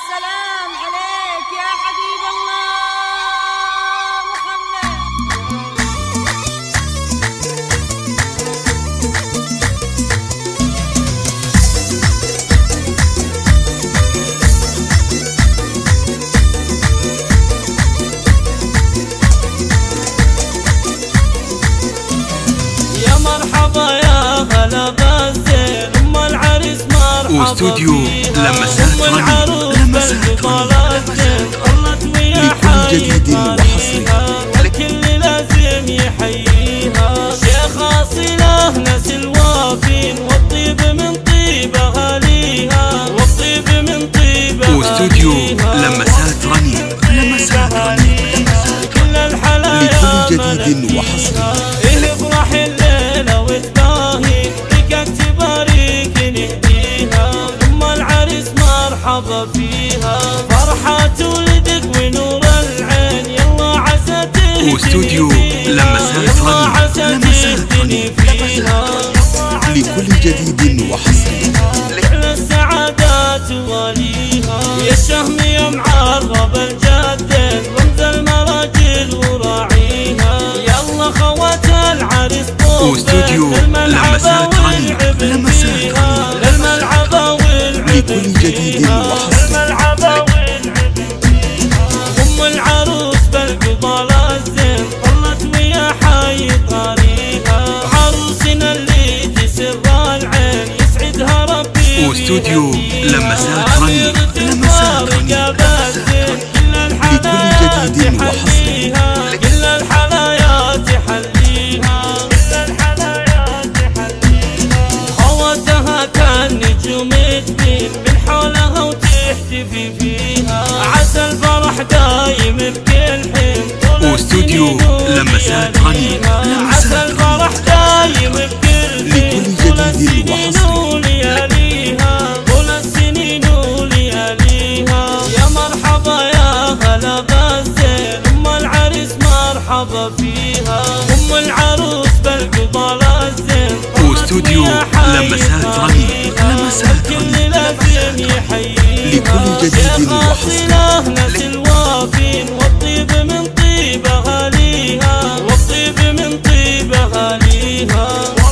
السلام عليك يا حبيب الله محمد. يا مرحبا يا هلا بالزين، ام العريس مرحبا واستوديو لمسات ام العروس بالبطالتين طلت ويا حيها والكل لازم يحييها. شيخ اصيله ناس الوافين والطيب من طيب اهاليها، والطيب من طيب اهاليها. واستوديو لمسات رنين، لمسات رنين كل الحلايا لكل جديد وحصري. افرح الليلة وتباهي لك تبارك نهديها، ام العريس مرحبا فيها. فرحة ولدك ونور العين يلا عسى تهتني واستوديو لمسات رنين، لمسات رنين لكل جديد وحصري. على السعادات واليها يا الشهم يا معرب الجدين رمز المراجل وراعيها. يلا خوات العريس واستوديو لمسات رنين، لمسات رنين للملعب والعب لكل جديد وحصري. ام العروس بالقبال الزين طلت ويا حي طريقها. عروسنا اللي تسر العين يسعدها ربي. واستوديو لمسات رنين، لمسات رنين لكل جديد وحصري. كل الحلايا تحليها، خواتها كان نجوم تبين من حولها وتحتفي فيها. عسى الفرح دايم بكل حين. واستوديو لمسات رنين، عسى الفرح دايم بكل حين. لكل جديد وحصري. طول السنين ولياليها. يا مرحبا يا هلا بالزين، ام العريس مرحبا فيها. ام العروس بالقبال الزين واستوديو لمسات رنين، لمسات رنين لازم يحييها. لكل جديد وحصري. ناس الوافين والطيب من طيب اهاليها، والطيب من طيب اهاليها.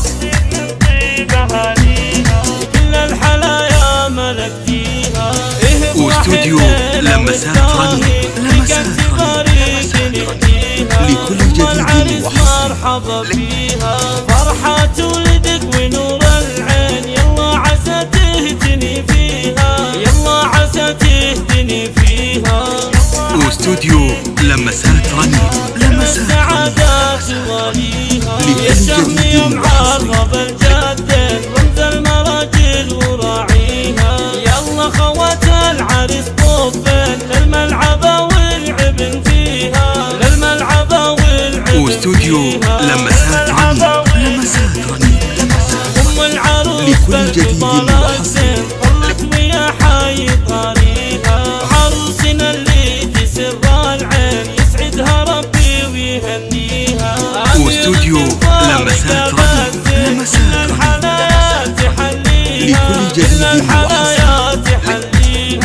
كل الحلايا ملكتيها. واستوديو لمسات رنين، لمسات رنين لكل جديد وحصري. مرحبا فيها. فرحة ولدك ونور العين يلا عسى تهتني فيها، يلا عسى تهتني فيها. واستوديو لمسات رنين، لمسات السعادات واليها لكل يا الشهم جديد يا معرب الجدين رمز المراجل وراعيها. يلا خوات العريس طوفين للملعب والعب فيها، للملعب والعب. واستوديو لمسات رنين، لمسات رنين ام العروس لكل جديد وحصري. طلت ويا حي طريقها. عروسنا اللي تسر العين يسعدها ربي ويهنيها. واستوديو لمسات رنين، لمسات رنين لكل جديد وحصري.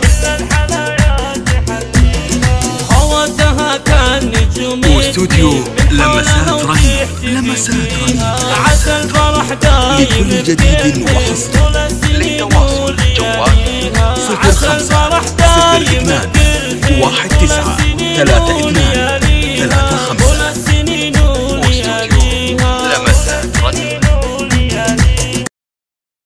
خواتها كان نجوم واستوديو لمسات رنين، لمسات رنين عسى الفرح دايم لكل جديد وحصري. للتواصل جوال 05 02 19 32 35.